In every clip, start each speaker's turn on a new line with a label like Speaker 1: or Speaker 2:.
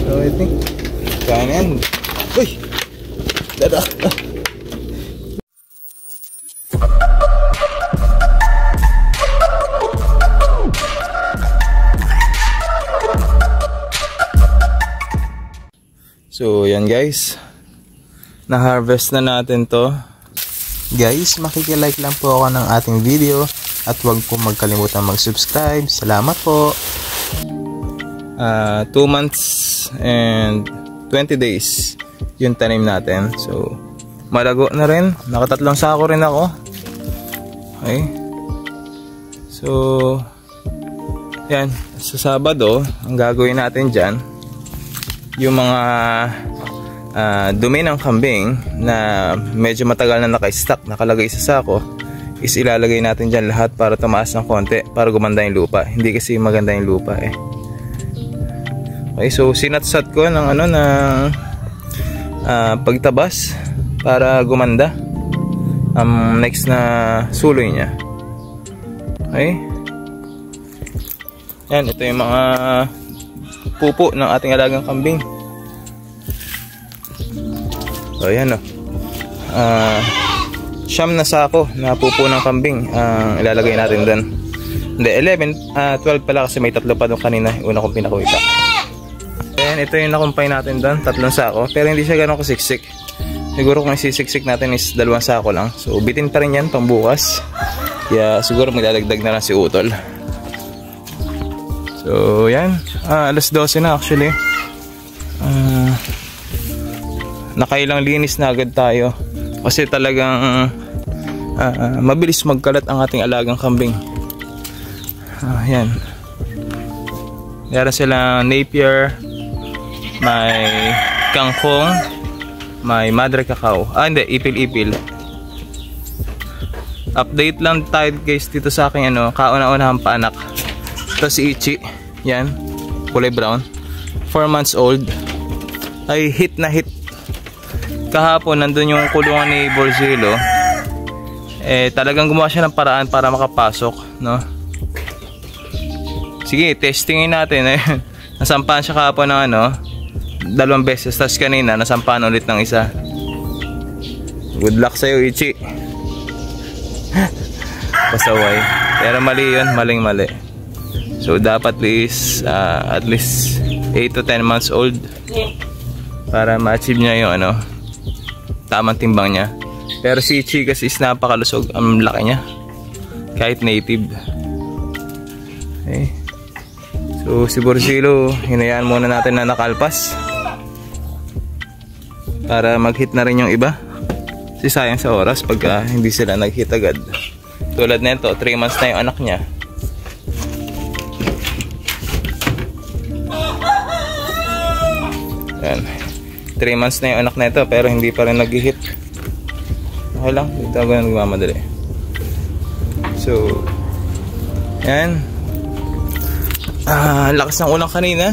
Speaker 1: So I think kaya na yan. Uy! Dada! So yan guys, na-harvest na natin to. Guys, makikilike lang po ako ng ating video at huwag po magkalimutan mag-subscribe. Salamat po. 2 months and 20 days yung tanim natin. So malago na rin, nakatatlong sako rin ako. Okay, so yan, sa Sabado ang gagawin natin dyan, yung mga dumi ng kambing na medyo matagal na naka-stock, nakalagay sa sako, is ilalagay natin dyan lahat para tumaas ng konti, para gumanda yung lupa. Hindi kasi maganda yung lupa eh. Okay, so sinatsat ko ng pagtabas para gumanda ang next na suloy niya. Okay, yan, ito yung mga pupo ng ating alagang kambing. So yan o, siyam na sako na pupo ng kambing ang ilalagay natin doon. Hindi, 12 pala kasi may tatlo pa doon kanina, una kong pinakita. And ito yung nakumpay natin doon, 3 sako, pero hindi siya gano'ng kasiksik. Siguro kung isisiksik natin is 2 sako lang. So bitin pa rin yan pambukas, kaya siguro magdadagdag na lang si Utol. So yan, alas 12 na actually. Nakailang linis na agad tayo kasi talagang mabilis magkalat ang ating alagang kambing. Yan, meron silang Napier, may kangkong, may Madre Cacao. Hindi, ipil-ipil. Update lang tayo guys dito sa aking kauna-unahang paanak. Ito si Ichi, yan, kulay brown, 4 months old. Ay hit na hit. Kahapon nandun yung kulungan ni Borzillo, talagang gumawa siya ng paraan para makapasok, no? Sige, testingin natin. Nasampahan siya kahapon ng 2 beses, tapos kanina nasampahan ulit ng 1. Good luck sa'yo, Ichi. Pasaway, pero mali yun, maling mali. So dapat at least 8 to 10 months old para ma-achieve niya yung tamang timbang niya. Pero si Ichi kasi is napakalusog, ang laki niya kahit native. Okay. So si Borzillo, hinayaan muna natin na nakalpas para mag-hit na rin yung iba. Kasi sayang sa oras pagka hindi sila nag-hit agad. Tulad nito, 3 months na yung anak niya. Yan, 3 months na yung anak na ito pero hindi pa rin nag-hit. Okay lang, dito ako nagmamadali. So yan, lakas ng ulang kanina.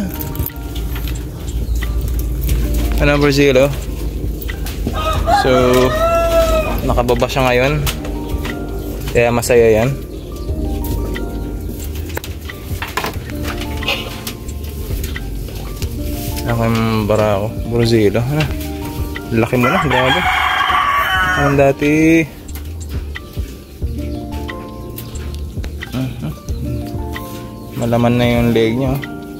Speaker 1: Borzillo. So nakababa siya ngayon, kaya masaya yan. Aking barako, Borzillo. Laki mo na, grabe. Ang dati malaman na yung leg niya.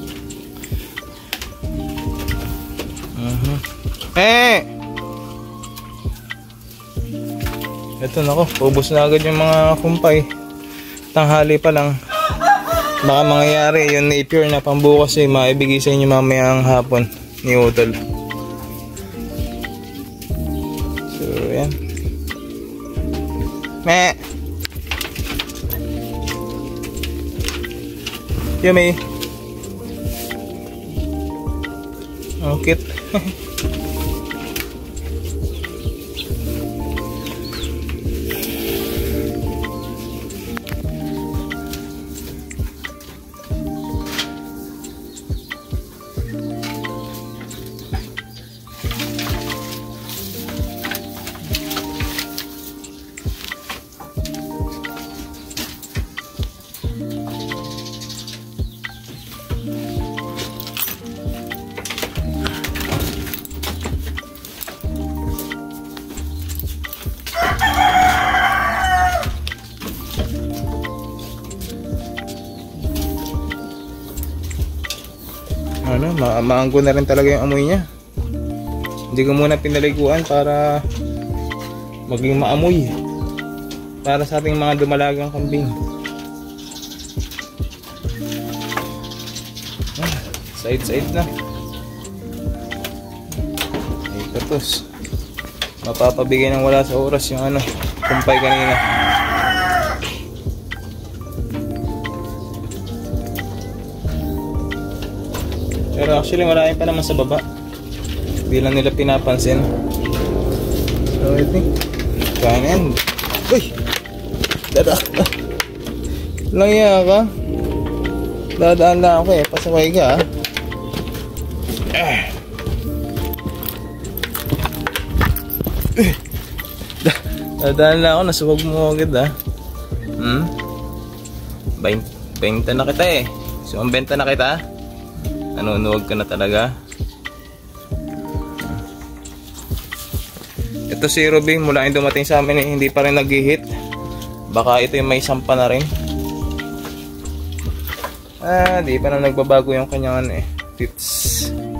Speaker 1: Ito nako, ubos na agad yung mga kumpay. Tanghali pa lang. Baka mangyayari yung Napier na pambukas maibigay sa inyo mamayang hapon ni Utol. So yan. Yummy. Oh, cute. maanggo na rin talaga yung amoy niya. Hindi ko muna pinaliguan para maging maamoy para sa ating mga dumalagang kambing. Side na. Ikatos. Mapapabigay ng wala sa oras yung ano, kumpay kanina. Pero actually marami pa naman sa baba. Hindi lang nila pinapansin. So I think kanan. Uy! Dada! Langya ka? Dadaan lang ako eh. Pasaway ka Dadaan lang ako. Nasuwag mo agad 20 na kita eh. So ang benta na kita. Nanunuwag ka na talaga. Ito si Ruby, mula yung dumating sa amin eh, hindi pa rin nag-hit. Baka ito yung may sampa na rin. Di pa na nagbabago yung kanyang tips.